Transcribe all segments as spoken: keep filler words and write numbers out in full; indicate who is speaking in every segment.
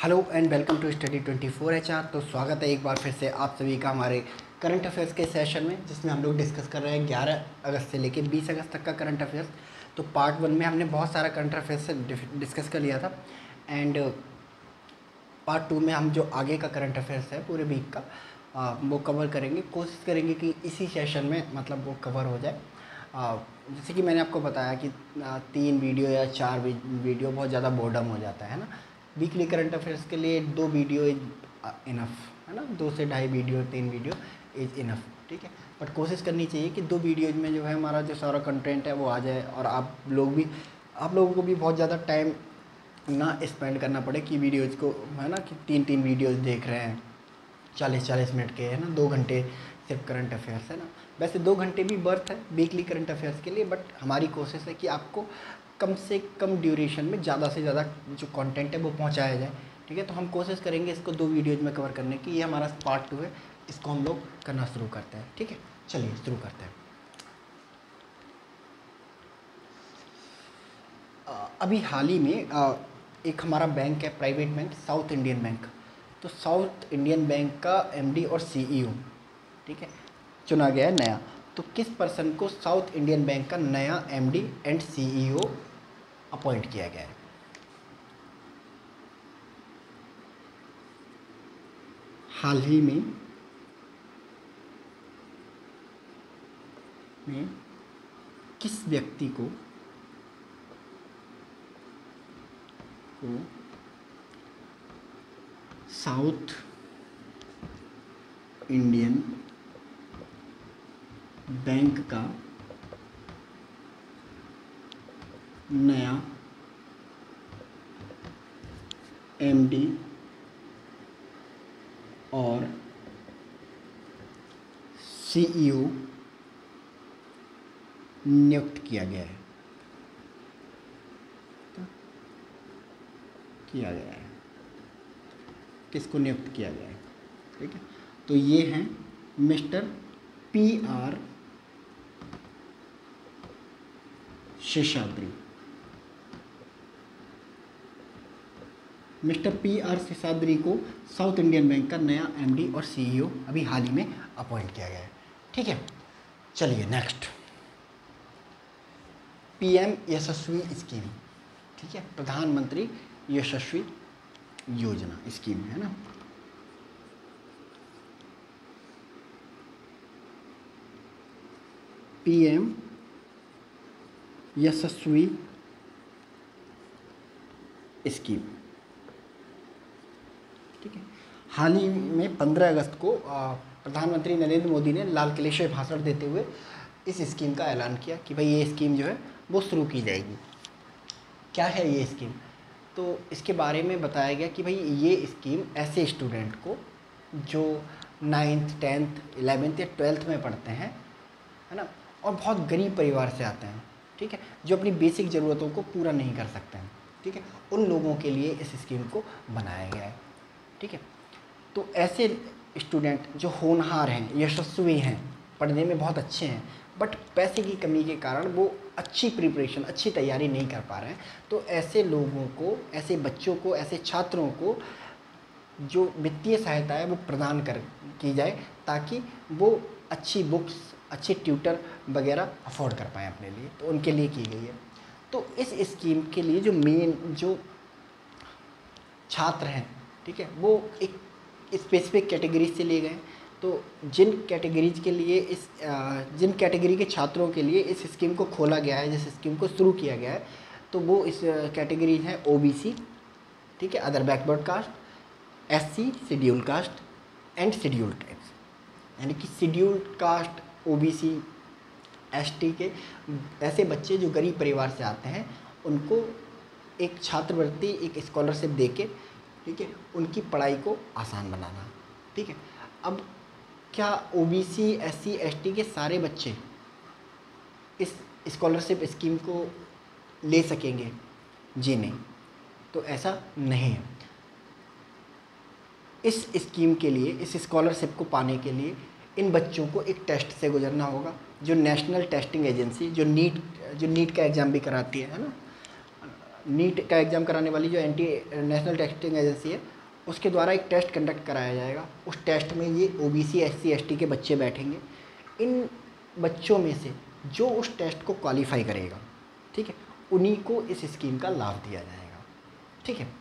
Speaker 1: Hello and welcome to study twenty four H R. तो स्वागत है एक बार फिर से आप सभी का हमारे करंट अफेयर्स के सेशन में, जिसमें हम लोग डिस्कस कर रहे हैं ग्यारह अगस्त से लेकर बीस अगस्त तक का करंट अफेयर्स। तो पार्ट वन में हमने बहुत सारा करंट अफेयर्स से डिस्कस कर लिया था एंड पार्ट टू में हम जो आगे का करंट अफेयर्स है पूरे वीक का आ, वो कवर करेंगे। कोशिश करेंगे कि इसी सेशन में मतलब वो कवर हो जाए। आ, जैसे कि मैंने आपको बताया कि आ, तीन वीडियो या चार वीडियो बहुत ज़्यादा बोर्डम हो जाता है ना। वीकली करंट अफेयर्स के लिए दो वीडियो इज इनफ है ना, दो से ढाई वीडियो तीन वीडियो इज इनफ, ठीक है। बट कोशिश करनी चाहिए कि दो वीडियोज में जो है हमारा जो सारा कंटेंट है वो आ जाए और आप लोग भी आप लोगों को भी बहुत ज़्यादा टाइम ना स्पेंड करना पड़े कि वीडियोज़ को है ना कि तीन तीन वीडियोज़ देख रहे हैं चालीस चालीस मिनट के, है ना, दो घंटे सिर्फ करंट अफेयर्स है ना। वैसे दो घंटे भी बर्थ है वीकली करंट अफेयर्स के लिए, बट हमारी कोशिश है कि आपको कम से कम ड्यूरेशन में ज़्यादा से ज़्यादा जो कंटेंट है वो पहुंचाया जाए, ठीक है। तो हम कोशिश करेंगे इसको दो वीडियोज में कवर करने की। ये हमारा पार्ट टू है, इसको हम लोग करना शुरू करते हैं, ठीक है। चलिए शुरू करते हैं। अभी हाल ही में आ, एक हमारा बैंक है, private bank, South Indian bank. तो साउथ इंडियन बैंक का एमडी और सीईओ, ठीक है, चुना गया है नया। तो किस पर्सन को साउथ इंडियन बैंक का नया एमडी एंड सीईओ अपॉइंट किया गया है? हाल ही में में किस व्यक्ति को को साउथ इंडियन बैंक का नया एमडी और सीईओ नियुक्त किया गया है किया गया है किसको नियुक्त किया गया है, ठीक है। तो ये हैं mister P R Seshadri. Mister P R Seshadri को साउथ इंडियन बैंक का नया एमडी और सीईओ अभी हाल ही में अपॉइंट किया गया है, ठीक है। चलिए नेक्स्ट, पीएम यशस्वी स्कीम, ठीक है, प्रधानमंत्री यशस्वी योजना स्कीम है ना। पीएम यशस्वी स्कीम, ठीक है। हाल ही में पंद्रह अगस्त को प्रधानमंत्री नरेंद्र मोदी ने लाल किले से भाषण देते हुए इस स्कीम का ऐलान किया कि भाई ये स्कीम जो है वो शुरू की जाएगी। क्या है ये स्कीम? तो इसके बारे में बताया गया कि भाई ये स्कीम ऐसे स्टूडेंट को जो नाइन्थ टेंथ इलेवेंथ या ट्वेल्थ में पढ़ते हैं, है ना, और बहुत गरीब परिवार से आते हैं, ठीक है, जो अपनी बेसिक ज़रूरतों को पूरा नहीं कर सकते हैं, ठीक है, उन लोगों के लिए इस स्कीम को बनाया गया है, ठीक है। तो ऐसे स्टूडेंट जो होनहार हैं, यशस्वी हैं, पढ़ने में बहुत अच्छे हैं, बट पैसे की कमी के कारण वो अच्छी प्रिपरेशन अच्छी तैयारी नहीं कर पा रहे हैं, तो ऐसे लोगों को, ऐसे बच्चों को, ऐसे छात्रों को जो वित्तीय सहायता है वो प्रदान कर की जाए, ताकि वो अच्छी बुक्स, अच्छे ट्यूटर वगैरह अफोर्ड कर पाएँ अपने लिए, तो उनके लिए की गई है। तो इस स्कीम के लिए जो मेन जो छात्र हैं, ठीक है, वो एक स्पेसिफिक कैटेगरी से लिए गए। तो जिन कैटेगरीज के लिए इस जिन कैटेगरी के छात्रों के लिए इस स्कीम को खोला गया है, जिस स्कीम को शुरू किया गया है, तो वो इस कैटेगरीज हैं ओबीसी, ठीक है, other backward caste, SC, schedule caste and schedule tribes. यानी कि शेड्यूल्ड कास्ट, ओबीसी, एसटी के ऐसे बच्चे जो गरीब परिवार से आते हैं, उनको एक छात्रवृत्ति, एक स्कॉलरशिप देके, ठीक है, उनकी पढ़ाई को आसान बनाना, ठीक है। अब क्या ओबीसी, एससी, एसटी के सारे बच्चे इस स्कॉलरशिप स्कीम को ले सकेंगे? जी नहीं, तो ऐसा नहीं है। इस स्कीम के लिए, इस स्कॉलरशिप को पाने के लिए इन बच्चों को एक टेस्ट से गुजरना होगा, जो नेशनल टेस्टिंग एजेंसी, जो नीट जो नीट का एग्ज़ाम भी कराती है है ना, नीट का एग्ज़ाम कराने वाली जो एंटी नेशनल टेस्टिंग एजेंसी है, उसके द्वारा एक टेस्ट कंडक्ट कराया जाएगा। उस टेस्ट में ये ओबीसी, एससी, एसटी के बच्चे बैठेंगे। इन बच्चों में से जो उस टेस्ट को क्वालिफाई करेगा, ठीक है, उन्हीं को इस स्कीम का लाभ दिया जाएगा। ठीक है।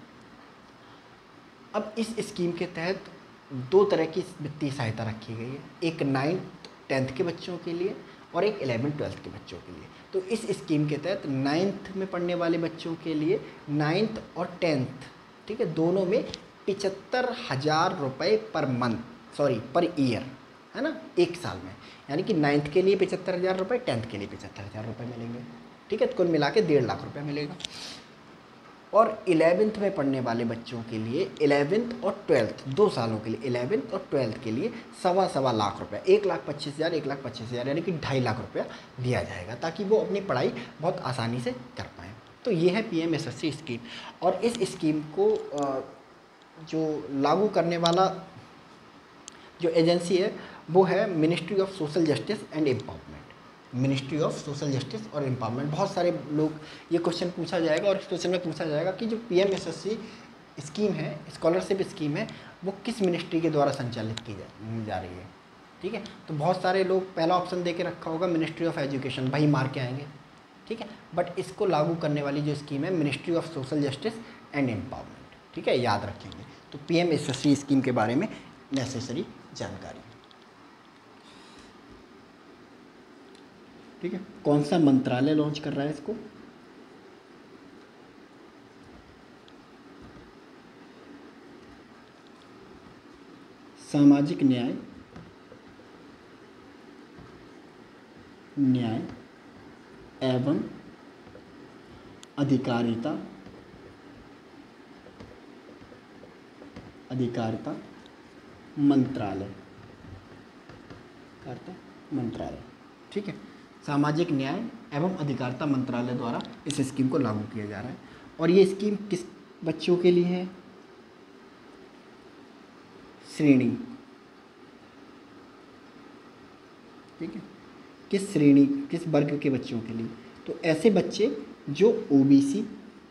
Speaker 1: अब इस स्कीम के तहत दो तरह की वित्तीय सहायता रखी गई है, एक नाइन्थ टेंथ के बच्चों के लिए और एक इलेवन ट्वेल्थ के बच्चों के लिए। तो इस स्कीम के तहत नाइन्थ में पढ़ने वाले बच्चों के लिए नाइन्थ और टेंथ, ठीक है, दोनों में पिचहत्तर हज़ार रुपये per month, sorry per year, है ना, एक साल में। यानी कि नाइन्थ के लिए पचहत्तर हज़ार रुपये, टेंथ के लिए पचहत्तर हज़ार रुपये मिलेंगे। ठीक है, तो कुल मिला के डेढ़ लाख रुपये मिलेगा। और इलेवेंथ में पढ़ने वाले बच्चों के लिए इलेवेंथ और ट्वेल्थ दो सालों के लिए, इलेवेंथ और ट्वेल्थ के लिए सवा सवा लाख रुपया, एक लाख पच्चीस हज़ार एक लाख पच्चीस हज़ार यानी कि ढाई लाख रुपया दिया जाएगा, ताकि वो अपनी पढ़ाई बहुत आसानी से कर पाएँ। तो ये है P M S S C scheme. और इस स्कीम को जो लागू करने वाला जो एजेंसी है वो है ministry of social justice and empowerment. Ministry of social justice और एम्पावरमेंट। बहुत सारे लोग ये क्वेश्चन पूछा जाएगा और इस क्वेश्चन में पूछा जाएगा कि जो P M S S C scheme है, स्कॉलरशिप स्कीम है, वो किस मिनिस्ट्री के द्वारा संचालित की जा, जा रही है। ठीक है, तो बहुत सारे लोग पहला ऑप्शन दे के रखा होगा मिनिस्ट्री ऑफ एजुकेशन, भाई मार के आएंगे। ठीक है, बट इसको लागू करने वाली जो स्कीम है ministry of social justice and empowerment. ठीक है, याद रखेंगे। तो P M S S C scheme के बारे में नेसेसरी जानकारी। ठीक है, कौन सा मंत्रालय लॉन्च कर रहा है इसको? सामाजिक न्याय न्याय एवं अधिकारिता अधिकारिता मंत्रालय करता मंत्रालय। ठीक है, सामाजिक न्याय एवं अधिकारिता मंत्रालय द्वारा इस स्कीम को लागू किया जा रहा है। और ये स्कीम किस बच्चों के लिए है? श्रेणी, ठीक है, किस श्रेणी, किस वर्ग के बच्चों के लिए? तो ऐसे बच्चे जो ओबीसी,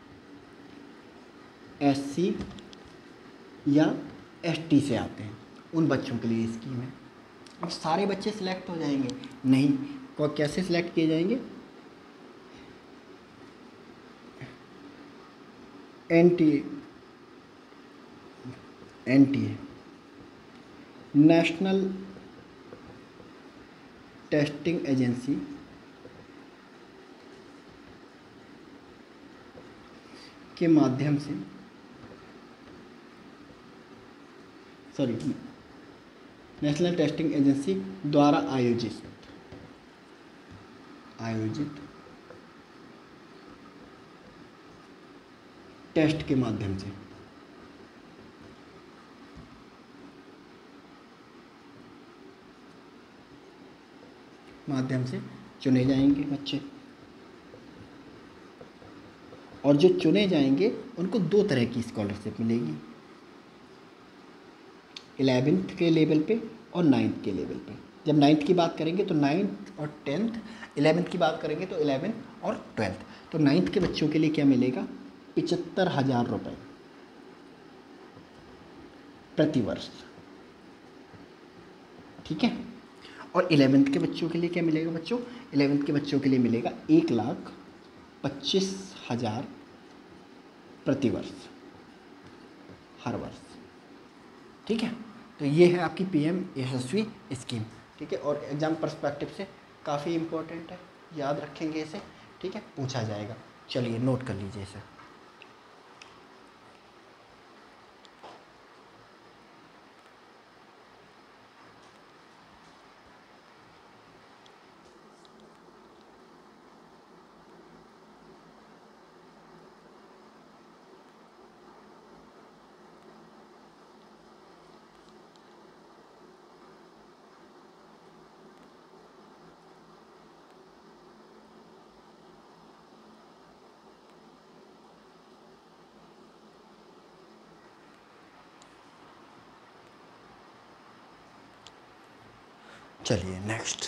Speaker 1: एससी या एसटी से आते हैं, उन बच्चों के लिए स्कीम है। अब सारे बच्चे सिलेक्ट हो जाएंगे? नहीं। को कैसे सिलेक्ट किए जाएंगे? N T A N T A national testing agency के माध्यम से, सॉरी नेशनल टेस्टिंग एजेंसी द्वारा आयोजित आयोजित टेस्ट के माध्यम से माध्यम से चुने जाएंगे बच्चे। और जो चुने जाएंगे उनको दो तरह की स्कॉलरशिप मिलेगी, इलेवेंथ के लेवल पे और नाइन्थ के लेवल पे। जब नाइन्थ की बात करेंगे तो नाइन्थ और टेंथ, इलेवेंथ की बात करेंगे तो इलेवेंथ और ट्वेल्थ। तो नाइन्थ के बच्चों के लिए क्या मिलेगा? पिचहत्तर हज़ार रुपये प्रति वर्ष। ठीक है, और इलेवेंथ के बच्चों के लिए क्या मिलेगा बच्चों? इलेवेंथ के बच्चों के लिए मिलेगा एक लाख पच्चीस हज़ार प्रति वर्ष, हर वर्ष। ठीक है, तो ये है आपकी पी एम यशस्वी स्कीम। ठीक है, और एग्ज़ाम पर्सपेक्टिव से काफ़ी इम्पोर्टेंट है, याद रखेंगे इसे। ठीक है, पूछा जाएगा। चलिए नोट कर लीजिए इसे। चलिए नेक्स्ट।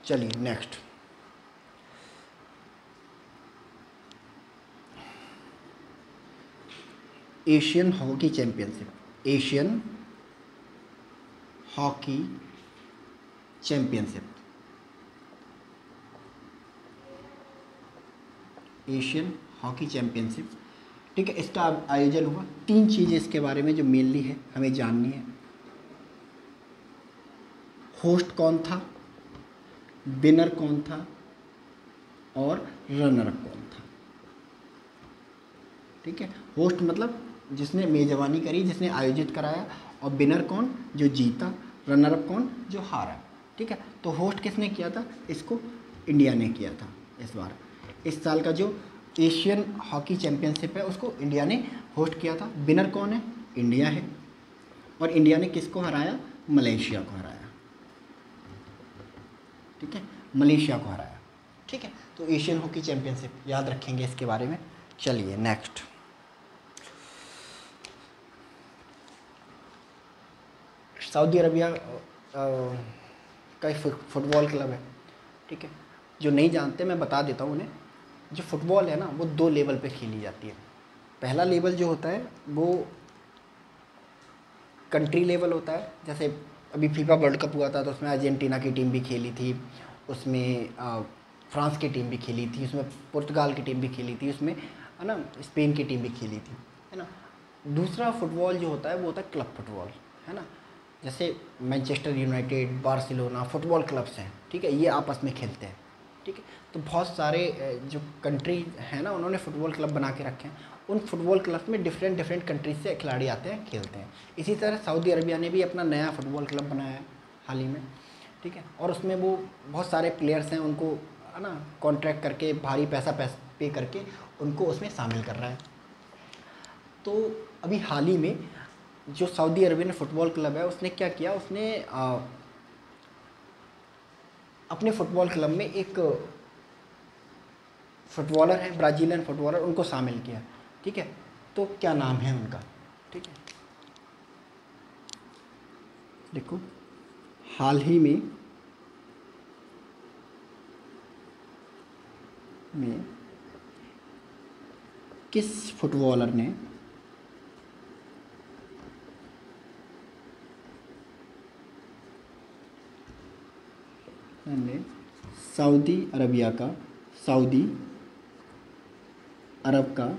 Speaker 1: चलिए next, Asian hockey championship. Asian hockey championship, Asian hockey championship, ठीक है। इसका आयोजन हुआ। तीन चीज़ें इसके बारे में जो मेनली है हमें जाननी है। होस्ट कौन था, विनर कौन था, और रनर अप कौन था, ठीक है। होस्ट मतलब जिसने मेजबानी करी, जिसने आयोजित कराया, और विनर कौन, जो जीता, रनर अप कौन, जो हारा, ठीक है। तो होस्ट किसने किया था, इसको इंडिया ने किया था इस बार। इस साल का जो एशियन हॉकी चैंपियनशिप है उसको इंडिया ने होस्ट किया था। विनर कौन है, इंडिया है। और इंडिया ने किसको हराया, मलेशिया को हराया, ठीक है, मलेशिया को हराया, ठीक है। तो एशियन हॉकी चैंपियनशिप याद रखेंगे इसके बारे में। चलिए नेक्स्ट, सऊदी अरबिया का फुटबॉल क्लब है, ठीक है। जो नहीं जानते मैं बता देता हूँ उन्हें। जो फुटबॉल है ना वो दो लेवल पे खेली जाती है। पहला लेवल जो होता है वो कंट्री लेवल होता है। जैसे अभी फीफा वर्ल्ड कप हुआ था तो उसमें अर्जेंटीना की टीम भी खेली थी, उसमें आ, फ्रांस की टीम भी खेली थी, उसमें पुर्तगाल की टीम भी खेली थी, उसमें है ना स्पेन की टीम भी खेली थी, है ना। दूसरा फुटबॉल जो होता है वो होता है क्लब फुटबॉल, है ना। जैसे Manchester United, Barcelona football clubs हैं, ठीक है, ये आपस में खेलते हैं, ठीक है। तो बहुत सारे जो कंट्री हैं ना उन्होंने फ़ुटबॉल क्लब बना के रखे हैं। उन फुटबॉल क्लब में डिफरेंट डिफरेंट कंट्रीज से खिलाड़ी आते हैं, खेलते हैं। इसी तरह सऊदी अरबिया ने भी अपना नया फुटबॉल क्लब बनाया है हाल ही में, ठीक है। और उसमें वो बहुत सारे प्लेयर्स हैं, उनको है ना कॉन्ट्रैक्ट करके भारी पैसा पैसा पे करके उनको उसमें शामिल कर रहा है। तो अभी हाल ही में जो सऊदी अरबियन फुटबॉल क्लब है उसने क्या किया, उसने आ, अपने फुटबॉल क्लब में एक फुटबॉलर है, ब्राज़ीलियन फुटबॉलर, उनको शामिल किया, ठीक है। तो क्या नाम है उनका, ठीक है। देखो हाल ही में में किस फुटबॉलर ने ने सऊदी अरबिया का सऊदी अरब का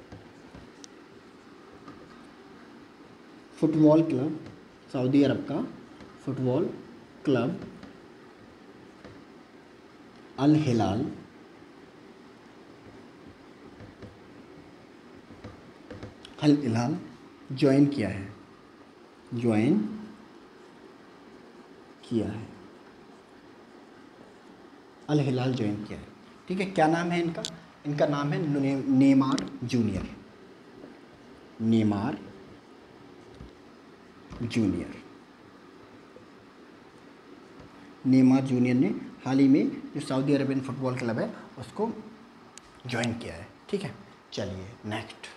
Speaker 1: फुटबॉल क्लब सऊदी अरब का football club Al Hilal Al Hilal join किया है ज्वाइन किया है अल हिलाल ज्वाइन किया है, ठीक है। क्या नाम है इनका, इनका नाम है ने, Neymar junior Neymar junior Neymar junior ने हाल ही में जो सऊदी अरबियन फुटबॉल क्लब है उसको ज्वाइन किया है, ठीक है। चलिए नेक्स्ट,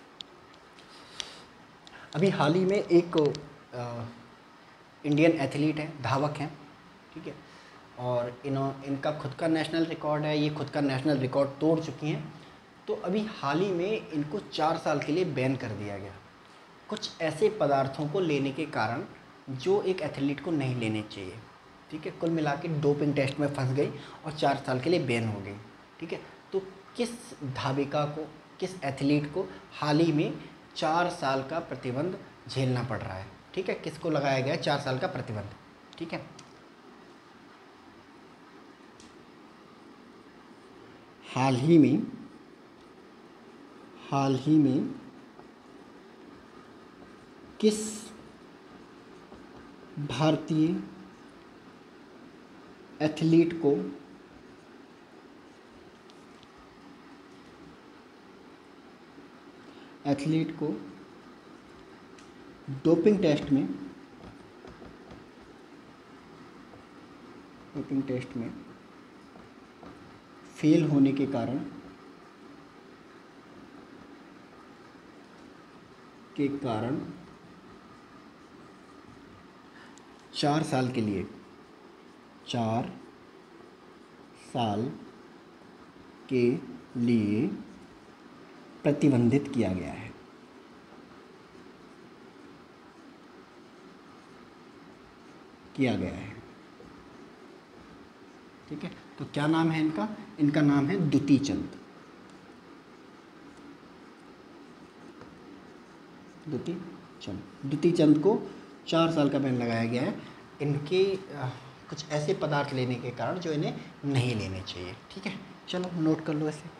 Speaker 1: अभी हाल ही में एक आ, इंडियन एथलीट है, धावक हैं, ठीक है। और इन्हों इनका खुद का नेशनल रिकॉर्ड है, ये खुद का नेशनल रिकॉर्ड तोड़ चुकी हैं। तो अभी हाल ही में इनको चार साल के लिए बैन कर दिया गया, कुछ ऐसे पदार्थों को लेने के कारण जो एक एथलीट को नहीं लेने चाहिए, ठीक है। कुल मिला के डोपिंग टेस्ट में फंस गई और चार साल के लिए बैन हो गई, ठीक है। तो किस धाविका को, किस एथलीट को हाल ही में चार साल का प्रतिबंध झेलना पड़ रहा है, ठीक है। किसको लगाया गया है चार साल का प्रतिबंध, ठीक है। हाल ही में हाल ही में किस भारतीय एथलीट को एथलीट को डोपिंग टेस्ट में डोपिंग टेस्ट में फेल होने के कारण के कारण चार साल के लिए चार साल के लिए प्रतिबंधित किया गया है। किया गया है ठीक है। तो क्या नाम है इनका? इनका नाम है दुती चंद। दुती चंद दुती चंद को चार साल का बैन लगाया गया है इनके आ, कुछ ऐसे पदार्थ लेने के कारण जो इन्हें नहीं लेने चाहिए। ठीक है, चलो नोट कर लो ऐसे।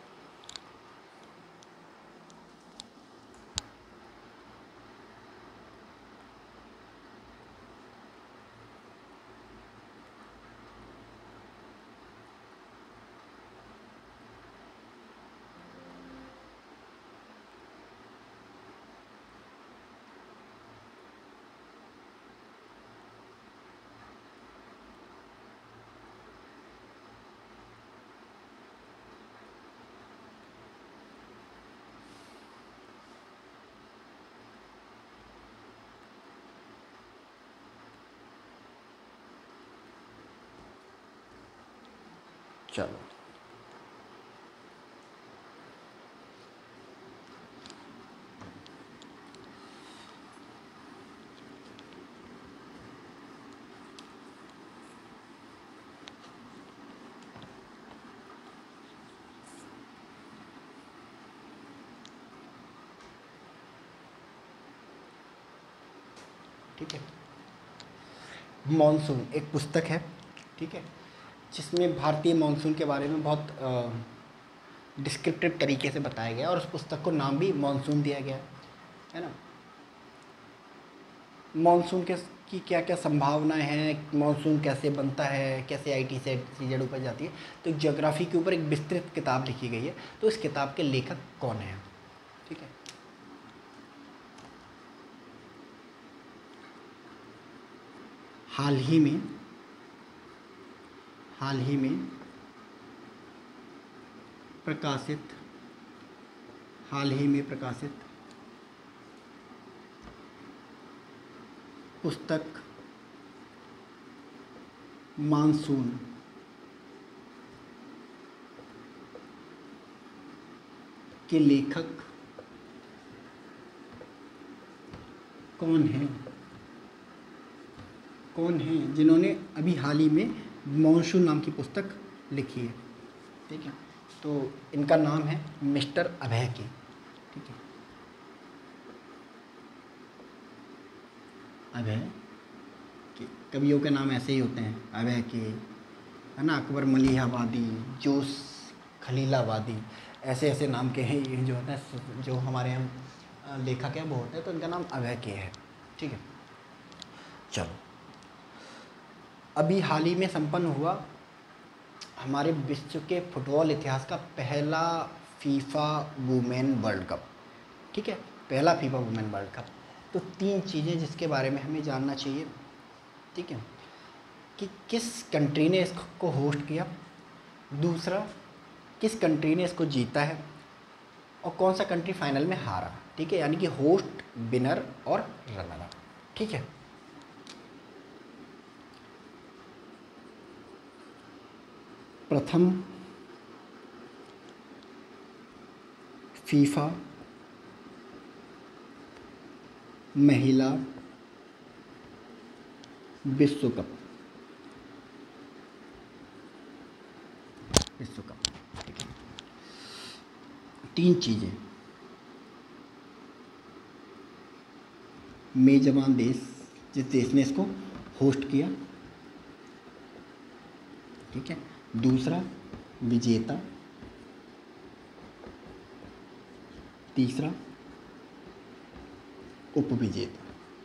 Speaker 1: चलो ठीक है। मॉनसून एक पुस्तक है ठीक है, जिसमें भारतीय मॉनसून के बारे में बहुत डिस्क्रिप्टिव तरीके से बताया गया और उस पुस्तक को नाम भी मॉनसून दिया गया है ना। मॉनसून के की क्या क्या संभावनाएं हैं, मॉनसून कैसे बनता है, कैसे आई टी से सीजन ऊपर जाती है, तो ज्योग्राफी के ऊपर एक विस्तृत किताब लिखी गई है। तो इस किताब के लेखक कौन है? ठीक है, हाल ही में हाल ही में प्रकाशित हाल ही में प्रकाशित पुस्तक मानसून के लेखक कौन हैं? कौन हैं जिन्होंने अभी हाल ही में मॉनसून नाम की पुस्तक लिखी है? ठीक है, तो इनका नाम है मिस्टर अभय के। ठीक है, अभय के। कवियों के नाम ऐसे ही होते हैं, अभय के, है ना, अकबर मलिहाबादी, जोश खलीलाबादी, ऐसे ऐसे नाम के हैं ये जो होते हैं, जो हमारे यहाँ लेखक हैं वो होते हैं, तो इनका नाम अभय के है। ठीक है, चलो अभी हाल ही में संपन्न हुआ हमारे विश्व के फुटबॉल इतिहास का पहला फीफा वुमेन वर्ल्ड कप। ठीक है, पहला फीफा वुमेन वर्ल्ड कप। तो तीन चीज़ें जिसके बारे में हमें जानना चाहिए। ठीक है, कि किस कंट्री ने इसको होस्ट किया, दूसरा किस कंट्री ने इसको जीता है, और कौन सा कंट्री फाइनल में हारा। ठीक है, यानी कि होस्ट, विनर और रनर अप। ठीक है, प्रथम फीफा महिला विश्व कप विश्व कप ठीक है, तीन चीज़ें, मेजबान देश, जिस देश ने इसको होस्ट किया, ठीक है, दूसरा विजेता, तीसरा उपविजेता।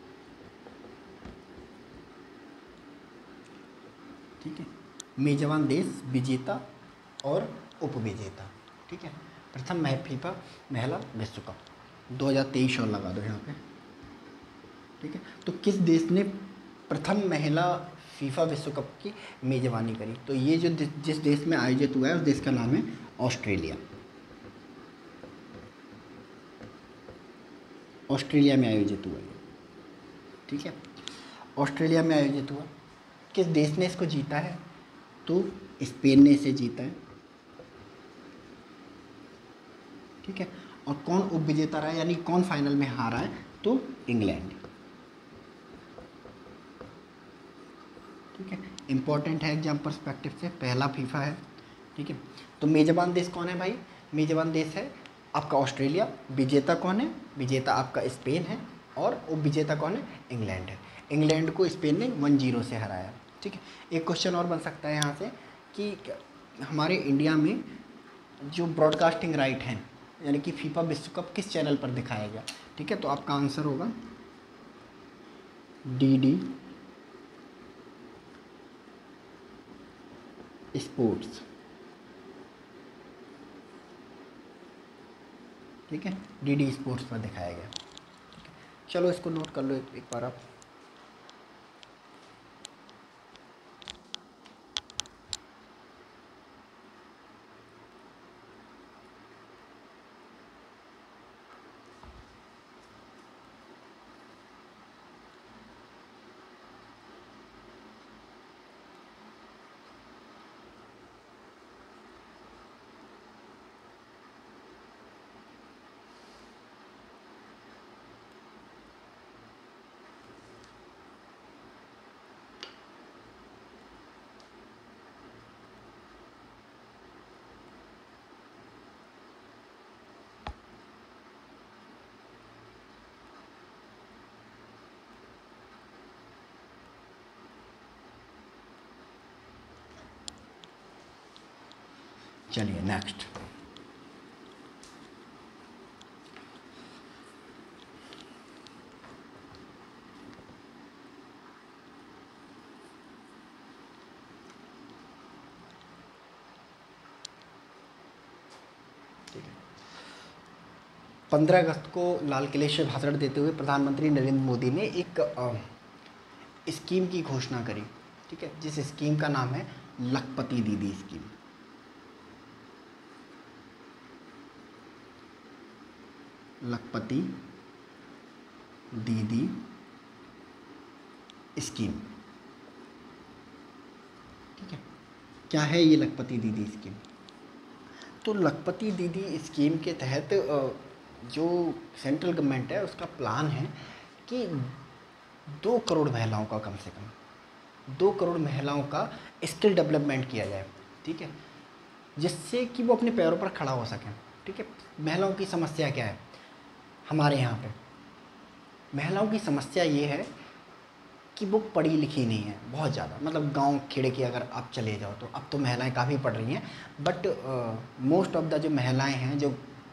Speaker 1: ठीक है, मेजबान देश, विजेता और उपविजेता। ठीक है, प्रथम फीफा महिला विश्व कप दो हज़ार तेईस और लगा दो यहाँ पे। ठीक है, तो किस देश ने प्रथम महिला फीफा विश्व कप की मेजबानी करी? तो ये जो जिस देश में आयोजित हुआ है उस देश का नाम है ऑस्ट्रेलिया। ऑस्ट्रेलिया में आयोजित हुआ है। ठीक है, ऑस्ट्रेलिया में आयोजित हुआ। किस देश ने इसको जीता है? तो स्पेन ने इसे जीता है, ठीक है। और कौन उपविजेता रहा है, यानी कौन फाइनल में हारा है, तो इंग्लैंड, ठीक है। इंपॉर्टेंट है एग्जाम पर्सपेक्टिव से, पहला फीफा है, ठीक है। तो मेजबान देश कौन है भाई, मेजबान देश है आपका ऑस्ट्रेलिया, विजेता कौन है, विजेता आपका स्पेन है, और उपविजेता कौन है, इंग्लैंड है। इंग्लैंड को स्पेन ने वन जीरो से हराया, ठीक है। एक क्वेश्चन और बन सकता है यहाँ से कि हमारे इंडिया में जो ब्रॉडकास्टिंग राइट हैं, यानी कि फीफा विश्व कप किस चैनल पर दिखाया गया, ठीक है। तो आपका आंसर होगा डी डी स्पोर्ट्स, ठीक है, डी डी स्पोर्ट्स पर दिखाया गया, ठीक है। चलो इसको नोट कर लो एक, एक बार आप। चलिए नेक्स्ट, ठीक है। पंद्रह अगस्त को लाल किले से भाषण देते हुए प्रधानमंत्री नरेंद्र मोदी ने एक अ, स्कीम की घोषणा करी, ठीक है, जिस स्कीम का नाम है लखपति दीदी स्कीम, लखपति दीदी स्कीम, ठीक है। क्या है ये लखपति दीदी स्कीम, तो लखपति दीदी स्कीम के तहत जो सेंट्रल गवर्नमेंट है उसका प्लान है कि दो करोड़ महिलाओं का, कम से कम दो करोड़ महिलाओं का स्किल डेवलपमेंट किया जाए, ठीक है, जिससे कि वो अपने पैरों पर खड़ा हो सकें, ठीक है। महिलाओं की समस्या क्या है हमारे यहाँ पे, महिलाओं की समस्या ये है कि वो पढ़ी लिखी नहीं है बहुत ज़्यादा, मतलब गांव खेड़े की अगर आप चले जाओ तो अब तो महिलाएं काफ़ी पढ़ रही हैं, बट मोस्ट ऑफ द जो महिलाएं हैं जो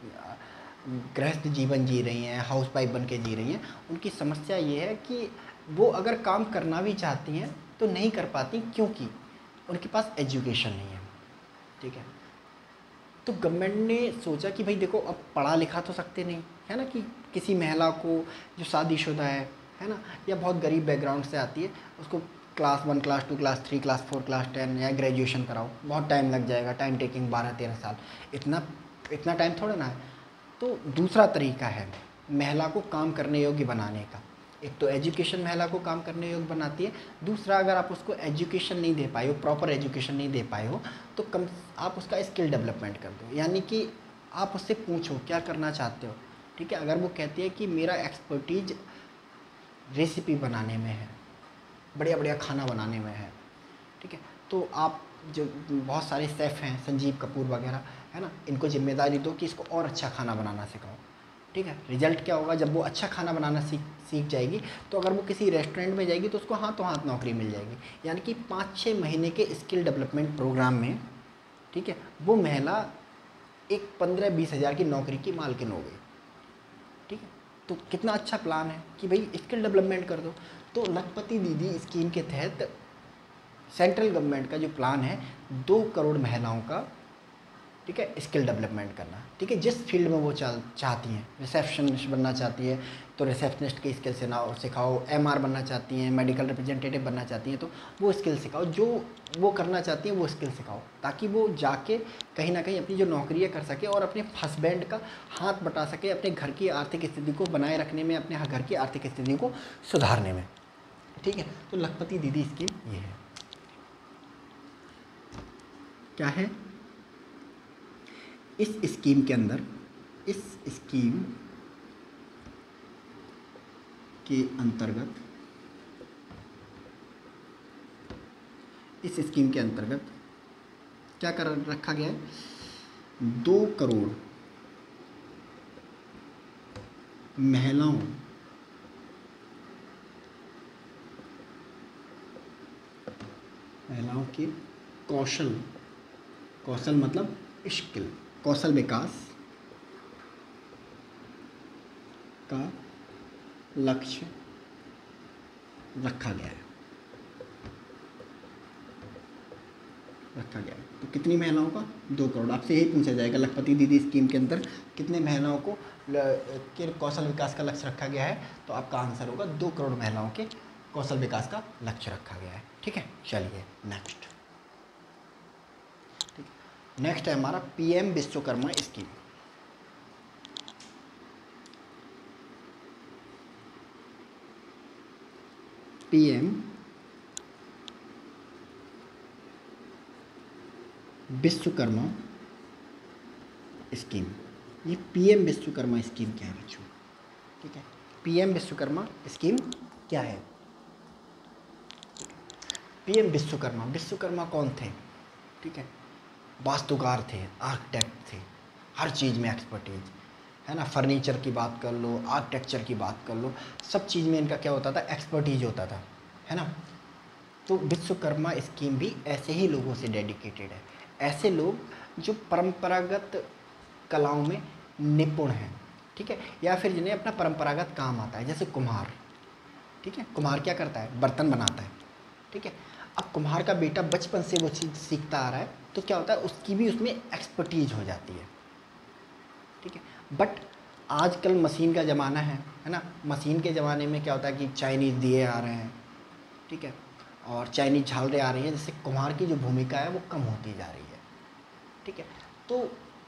Speaker 1: गृहस्थ जीवन जी रही हैं, हाउस वाइफ बन के जी रही हैं, उनकी समस्या ये है कि वो अगर काम करना भी चाहती हैं तो नहीं कर पाती, क्योंकि उनके पास एजुकेशन नहीं है, ठीक है। तो गवर्नमेंट ने सोचा कि भाई देखो अब पढ़ा लिखा तो सकते नहीं है ना, कि किसी महिला को जो शादीशुदा है है ना, या बहुत गरीब बैकग्राउंड से आती है, उसको class one, class two, class three, class four, class ten या ग्रेजुएशन कराओ, बहुत टाइम लग जाएगा, टाइम टेकिंग बारह तेरह साल, इतना इतना टाइम थोड़ा ना है। तो दूसरा तरीका है महिला को काम करने योग्य बनाने का, एक तो एजुकेशन महिला को काम करने योग्य बनाती है, दूसरा अगर आप उसको एजुकेशन नहीं दे पाए हो, प्रॉपर एजुकेशन नहीं दे पाए हो, तो कम आप उसका स्किल डेवलपमेंट कर दो, यानी कि आप उससे पूछो क्या करना चाहते हो, ठीक है। अगर वो कहती है कि मेरा एक्सपर्टीज रेसिपी बनाने में है, बढ़िया बढ़िया खाना बनाने में है, ठीक है, तो आप जो बहुत सारे शेफ़ हैं, संजीव कपूर वगैरह है ना, इनको जिम्मेदारी दो कि इसको और अच्छा खाना बनाना सिखाओ, ठीक है। रिजल्ट क्या होगा, जब वो अच्छा खाना बनाना सीख सीख जाएगी तो अगर वो किसी रेस्टोरेंट में जाएगी तो उसको हाथों हाथ नौकरी मिल जाएगी, यानी कि पाँच छः महीने के स्किल डेवलपमेंट प्रोग्राम में, ठीक है, वो महिला एक पंद्रह बीस हज़ार की नौकरी की मालकिन हो गई, ठीक है। तो कितना अच्छा प्लान है कि भाई स्किल डेवलपमेंट कर दो। तो लखपति दीदी स्कीम के तहत सेंट्रल गवर्नमेंट का जो प्लान है दो करोड़ महिलाओं का, ठीक है, स्किल डेवलपमेंट करना, ठीक है, जिस फील्ड में वो चल चाहती हैं, रिसेप्शनिस्ट बनना चाहती है तो रिसेप्शनिस्ट की स्किल से ना सिखाओ, एमआर बनना चाहती हैं, मेडिकल रिप्रेजेंटेटिव बनना चाहती हैं तो वो स्किल सिखाओ, जो वो करना चाहती हैं वो स्किल सिखाओ, ताकि वो जाके कहीं ना कहीं अपनी जो नौकरियाँ कर सके और अपने हस्बैंड का हाथ बटा सके, अपने घर की आर्थिक स्थिति को बनाए रखने में, अपने घर की आर्थिक स्थिति को सुधारने में, ठीक है। तो लखपति दीदी स्कीम ये है। क्या है, इस स्कीम के अंदर, इस स्कीम के अंतर्गत, इस स्कीम के अंतर्गत क्या कर रखा गया है, दो करोड़ महिलाओं महिलाओं के कौशल, कौशल मतलब स्किल, कौशल विकास का लक्ष्य रखा गया है, रखा गया है। तो कितनी महिलाओं का, दो करोड़। आपसे यही पूछा जाएगा लखपति दीदी स्कीम के अंदर कितने महिलाओं को के कौशल विकास का लक्ष्य रखा गया है, तो आपका आंसर होगा दो करोड़ महिलाओं के कौशल विकास का लक्ष्य रखा गया है। ठीक है, चलिए नेक्स्ट। ठीक, नेक्स्ट है हमारा PM Vishwakarma scheme. PM Vishwakarma scheme. ये पीएम विश्वकर्मा स्कीम क्या है बच्चों? ठीक है, पीएम विश्वकर्मा स्कीम क्या है? पीएम विश्वकर्मा, विश्वकर्मा कौन थे? ठीक है, वास्तुकार थे, आर्किटेक्ट थे, हर चीज़ में एक्सपर्टीज है ना। फर्नीचर की बात कर लो, आर्किटेक्चर की बात कर लो, सब चीज़ में इनका क्या होता था, एक्सपर्टीज होता था, है ना। तो विश्वकर्मा स्कीम भी ऐसे ही लोगों से डेडिकेटेड है, ऐसे लोग जो परंपरागत कलाओं में निपुण हैं, ठीक है, या फिर जिन्हें अपना परंपरागत काम आता है, जैसे कुम्हार। ठीक है, कुम्हार क्या करता है, बर्तन बनाता है। ठीक है, अब कुम्हार का बेटा बचपन से वो चीज़ सीखता आ रहा है, तो क्या होता है, उसकी भी उसमें एक्सपर्टीज हो जाती है। ठीक है, बट आजकल मशीन का ज़माना है है ना। मशीन के ज़माने में क्या होता है कि चाइनीज़ दिए आ रहे हैं, ठीक है, और चाइनीज़ झालरें आ रही हैं, जिससे कुम्हार की जो भूमिका है वो कम होती जा रही है। ठीक है, तो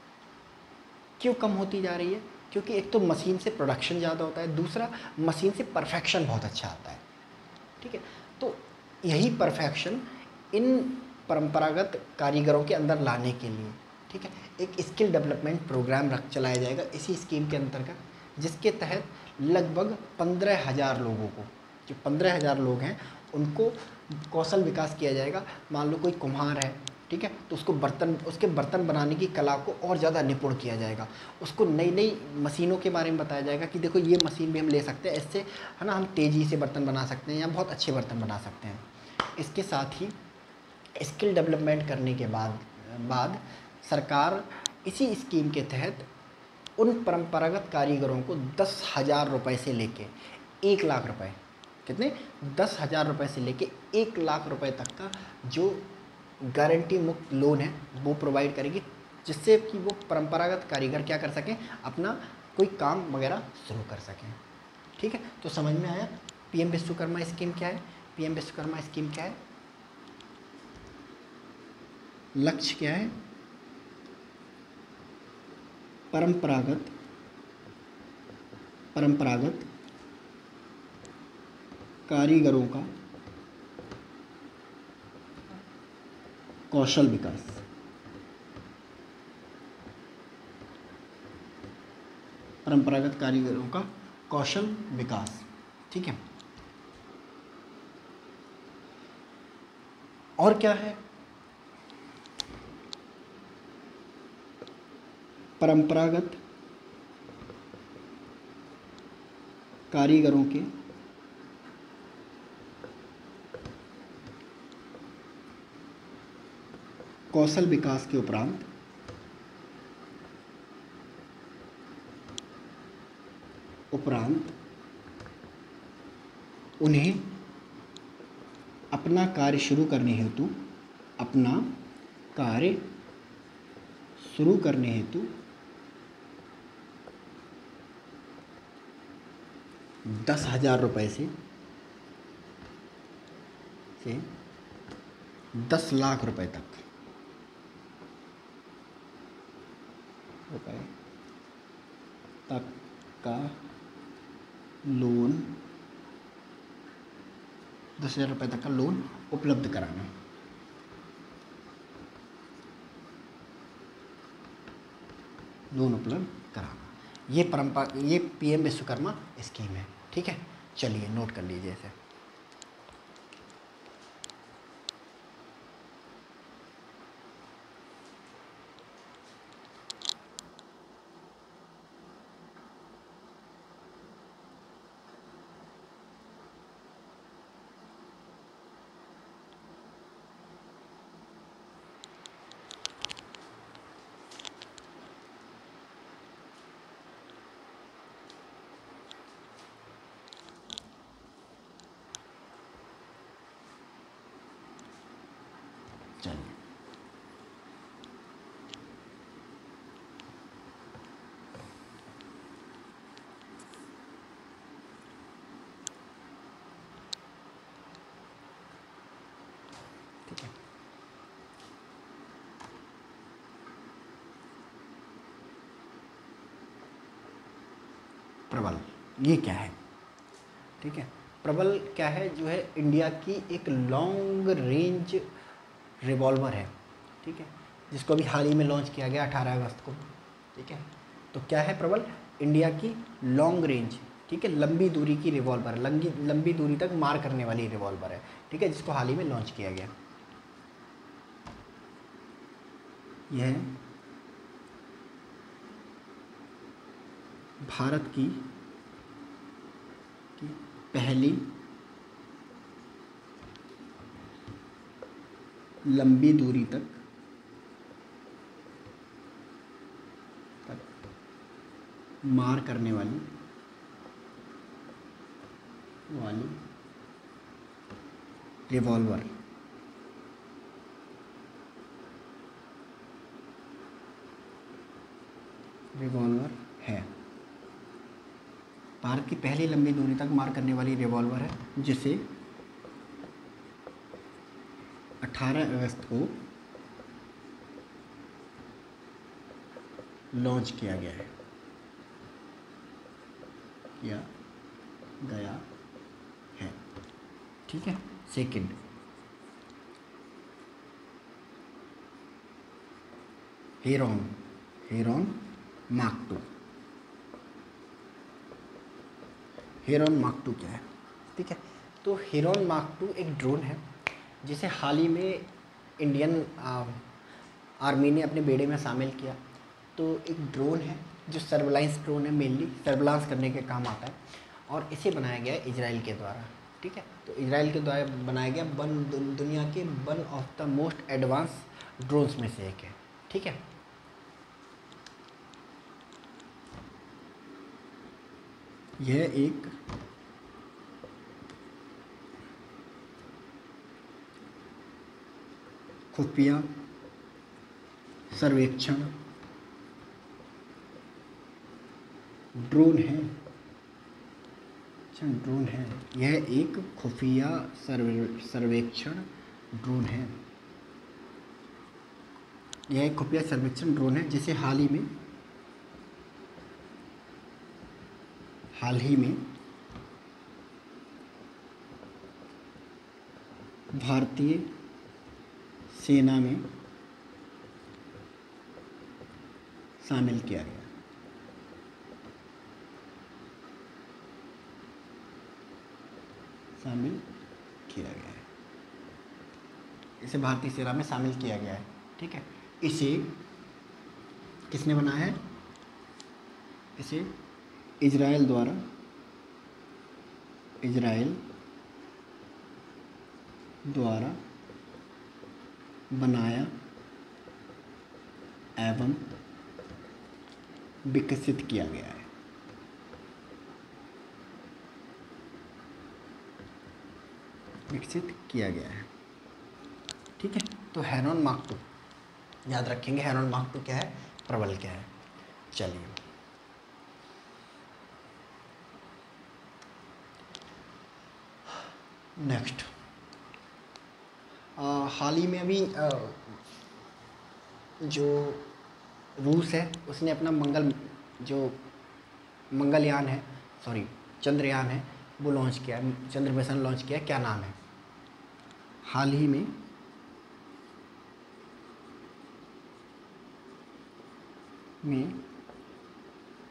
Speaker 1: क्यों कम होती जा रही है? क्योंकि एक तो मशीन से प्रोडक्शन ज़्यादा होता है, दूसरा मशीन से परफेक्शन बहुत अच्छा आता है। ठीक है, तो यही परफेक्शन इन परंपरागत कारीगरों के अंदर लाने के लिए, ठीक है, एक स्किल डेवलपमेंट प्रोग्राम रख चलाया जाएगा इसी स्कीम के अंतर्गत, जिसके तहत लगभग पंद्रह हज़ार लोगों को, जो पंद्रह हज़ार लोग हैं उनको कौशल विकास किया जाएगा। मान लो कोई कुम्हार है, ठीक है, तो उसको बर्तन, उसके बर्तन बनाने की कला को और ज़्यादा निपुण किया जाएगा। उसको नई नई मशीनों के बारे में बताया जाएगा कि देखो ये मशीन भी हम ले सकते हैं, इससे है ना हम तेज़ी से बर्तन बना सकते हैं या बहुत अच्छे बर्तन बना सकते हैं। इसके साथ ही स्किल डेवलपमेंट करने के बाद बाद सरकार इसी स्कीम के तहत उन परंपरागत कारीगरों को दस हज़ार रुपये से लेके एक लाख रुपए, कितने, दस हज़ार रुपये से लेके एक लाख रुपए तक का जो गारंटी मुक्त लोन है वो प्रोवाइड करेगी, जिससे कि वो परंपरागत कारीगर क्या कर सकें, अपना कोई काम वगैरह शुरू कर सकें। ठीक है, तो समझ में आया पीएम विश्वकर्मा स्कीम क्या है? पीएम विश्वकर्मा स्कीम क्या है, लक्ष्य क्या है? परंपरागत परंपरागत कारीगरों का कौशल विकास। परंपरागत कारीगरों का कौशल विकास। ठीक है, और क्या है? परंपरागत कारीगरों के कौशल विकास के उपरांत उपरांत उन्हें अपना कार्य शुरू करने हेतु अपना कार्य शुरू करने हेतु दस हजार रुपये से से दस लाख रुपए तक रुपए तक का लोन, दस हज़ार रुपये तक का लोन उपलब्ध कराना। लोन उपलब्ध कराना। ये परंपरा, ये पीएम विश्वकर्मा स्कीम है। ठीक है, चलिए नोट कर लीजिए इसे। चलिए, ठीक है। प्रबल, ये क्या है? ठीक है, प्रबल क्या है? जो है इंडिया की एक लॉन्ग रेंज रिवॉल्वर है। ठीक है, जिसको अभी हाल ही में लॉन्च किया गया अठारह अगस्त को। ठीक है, तो क्या है प्रबल? इंडिया की लॉन्ग रेंज, ठीक है, लंबी दूरी की रिवॉल्वर, लंबी लंबी दूरी तक मार करने वाली रिवॉल्वर है। ठीक है, जिसको हाल ही में लॉन्च किया गया। यह भारत की, की पहली लंबी दूरी तक मार करने वाली वाली रिवॉल्वर रिवॉल्वर है। भारत की पहली लंबी दूरी तक मार करने वाली रिवॉल्वर है, जिसे अठारह अगस्त को लॉन्च किया गया है किया गया है। ठीक है, second, Heron Heron Mark two. Heron Mark two क्या है? ठीक है, तो हेरॉन मार्क टू एक ड्रोन है जिसे हाल ही में इंडियन आ, आर्मी ने अपने बेड़े में शामिल किया। तो एक ड्रोन है जो सर्विलांस ड्रोन है, मेनली सर्विलांस करने के काम आता है, और इसे बनाया गया है इजराइल के द्वारा। ठीक है, तो इजराइल के द्वारा बनाया गया वन दुनिया के one of the most advance drones में से एक है। ठीक है, यह एक खुफिया सर्वेक्षण ड्रोन है। अच्छा, ड्रोन है, यह एक खुफिया सर्वे सर्वेक्षण ड्रोन है। यह एक खुफिया सर्वेक्षण ड्रोन है जिसे हाल ही में हाल ही में भारतीय सेना में शामिल किया गया। शामिल किया गया है इसे भारतीय सेना में शामिल किया गया है। ठीक है, इसे किसने बनाया है? इसे इजराइल द्वारा इजराइल द्वारा बनाया एवं विकसित किया गया है। विकसित किया गया है। ठीक है, तो हेरॉन मार्क टू याद रखेंगे। हेरॉन मार्क टू क्या है? प्रबल क्या है? चलिए, नेक्स्ट, हाल ही में अभी आ, जो रूस है उसने अपना मंगल जो मंगलयान है, सॉरी चंद्रयान है, वो लॉन्च किया है, चंद्र मिशन लॉन्च किया है। क्या नाम है? हाल ही में में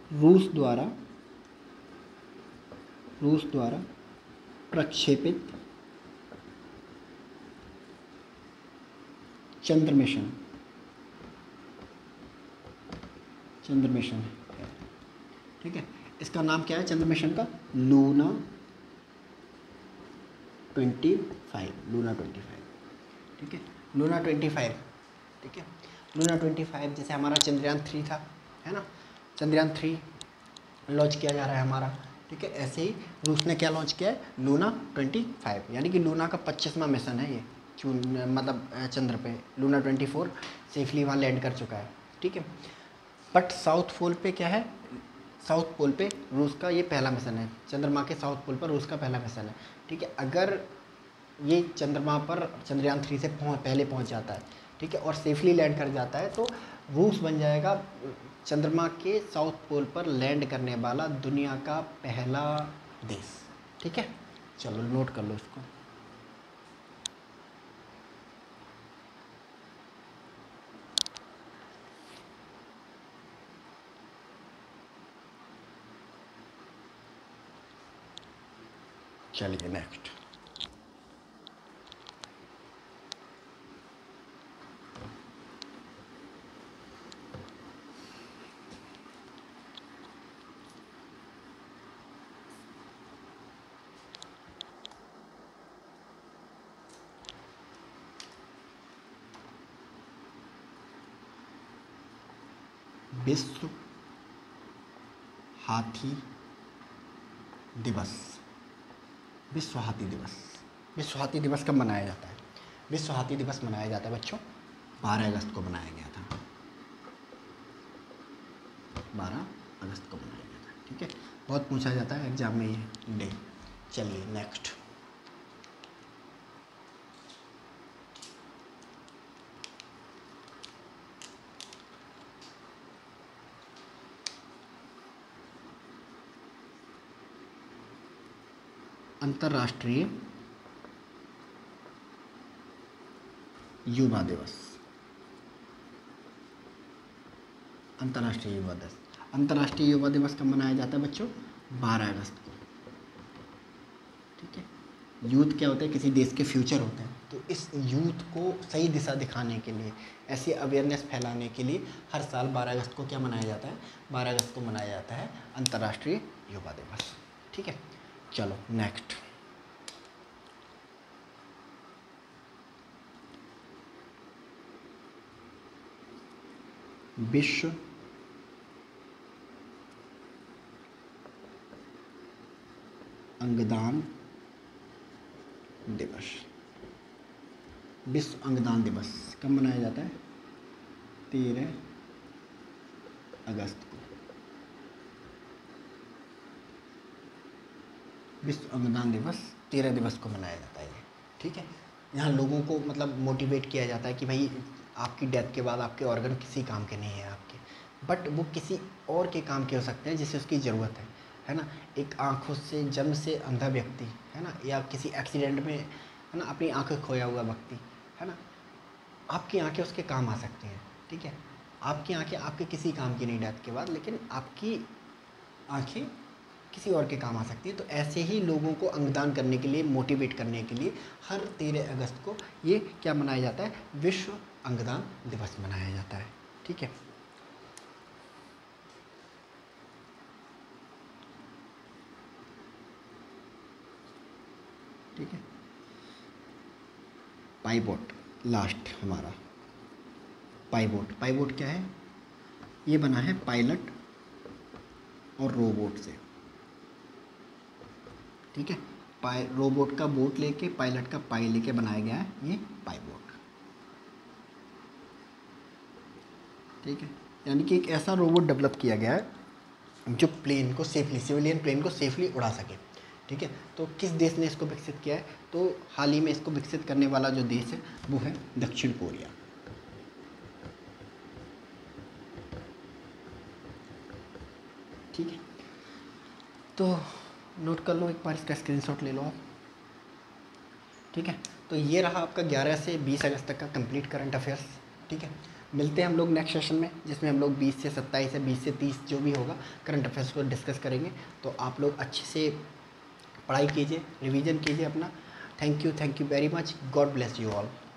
Speaker 1: रूस द्वारा रूस द्वारा प्रक्षेपित चंद्र मिशन चंद्र मिशन है, ठीक है। इसका नाम क्या है चंद्र मिशन का? Luna twenty five, Luna twenty five, ठीक है, लूना ट्वेंटी फाइव, ठीक है। लूना ट्वेंटी फाइव जैसे हमारा चंद्रयान थ्री था, है ना, चंद्रयान थ्री लॉन्च किया जा रहा है हमारा, ठीक है। ऐसे ही रूस ने क्या लॉन्च किया है? लूना ट्वेंटी फाइव, यानी कि लूना का पच्चीसवां मिशन है ये, मतलब चंद्र पे लूना ट्वेंटी फोर सेफली वहाँ लैंड कर चुका है, ठीक है। बट साउथ पोल पे क्या है? साउथ पोल पे रूस का ये पहला मिशन है, चंद्रमा के साउथ पोल पर रूस का पहला मिशन है, ठीक है। अगर ये चंद्रमा पर चंद्रयान थ्री से पहुँच पहले पहुँच जाता है, ठीक है, और सेफली लैंड कर जाता है, तो रूस बन जाएगा चंद्रमा के साउथ पोल पर लैंड करने वाला दुनिया का पहला देश, ठीक है। चलो नोट कर लो इसको। चलिए नेक्स्ट। विश्व हाथी दिवस। विश्व हाथी दिवस विश्व हाथी दिवस कब मनाया जाता है? विश्व हाथी दिवस मनाया जाता है बच्चों बारह अगस्त को मनाया गया था, बारह अगस्त को मनाया गया था, ठीक है। बहुत पूछा जाता है एग्जाम में ये डे। चलिए नेक्स्ट। अंतर्राष्ट्रीय युवा दिवस। अंतर्राष्ट्रीय युवा दिवस अंतर्राष्ट्रीय युवा दिवस कब मनाया जाता है बच्चों? बारह अगस्त को, ठीक है। यूथ क्या होता है? किसी देश के फ्यूचर होते हैं, तो इस यूथ को सही दिशा दिखाने के लिए, ऐसी अवेयरनेस फैलाने के लिए हर साल बारह अगस्त को क्या मनाया जाता है? बारह अगस्त को मनाया जाता है अंतर्राष्ट्रीय युवा दिवस, ठीक है। चलो नेक्स्ट। विश्व अंगदान दिवस। विश्व अंगदान दिवस कब मनाया जाता है? तेरह अगस्त को। विश्व अंगदान दिवस तेरह दिवस को मनाया जाता है ये, ठीक है। यहाँ लोगों को मतलब मोटिवेट किया जाता है कि भाई आपकी डेथ के बाद आपके ऑर्गन किसी काम के नहीं है आपके, बट वो किसी और के काम के हो सकते हैं जिसे उसकी ज़रूरत है, है ना। एक आँखों से जन्म से अंधा व्यक्ति, है ना, या किसी एक्सीडेंट में, है ना, अपनी आँखें खोया हुआ व्यक्ति, है ना, आपकी आँखें उसके काम आ सकती हैं, ठीक है। आपकी आँखें आपके किसी काम की नहीं डेथ के बाद, लेकिन आपकी आँखें किसी और के काम आ सकती है। तो ऐसे ही लोगों को अंगदान करने के लिए, मोटिवेट करने के लिए हर तेरह अगस्त को ये क्या मनाया जाता है? विश्व अंगदान दिवस मनाया जाता है, ठीक है। ठीक है। पाइवोट लास्ट हमारा। पाइवोट पाइवोट क्या है? ये बना है पायलट और रोबोट से, ठीक है। पाई रोबोट का बोट लेके, पायलट का पाई लेके बनाया गया है ये पाइवोट, ठीक है। यानी कि एक ऐसा रोबोट डेवलप किया गया है जो प्लेन को सेफली, सिविलियन प्लेन को सेफली उड़ा सके, ठीक है। तो किस देश ने इसको विकसित किया है? तो हाल ही में इसको विकसित करने वाला जो देश है वो है दक्षिण कोरिया, ठीक है। तो नोट कर लो एक बार, इसका स्क्रीनशॉट ले लो आप, ठीक है। तो ये रहा आपका ग्यारह से बीस अगस्त तक का कंप्लीट करंट अफेयर्स, ठीक है। मिलते हैं हम लोग नेक्स्ट सेशन में, जिसमें हम लोग बीस से सत्ताईस या बीस से तीस जो भी होगा करंट अफेयर्स को डिस्कस करेंगे। तो आप लोग अच्छे से पढ़ाई कीजिए, रिवीजन कीजिए अपना। Thank you, thank you very much. God bless you all.